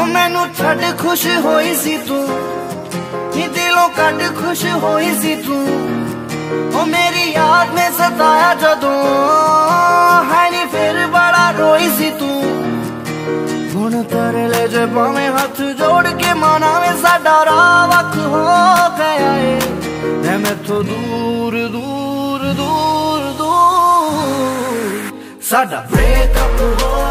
मैनू छड़ खुश होई सी तू, दिलों कट खुश होई सी तू। ओ मेरी याद में सताया जदों, है नी फिर बड़ा रोई सी तू। हुण तेरे ले जे भावें हाथ जोड़ के मनावे, साडा राह वख हो गया है मैथों दूर दूर दूर दूर। साडा ब्रेकअप हो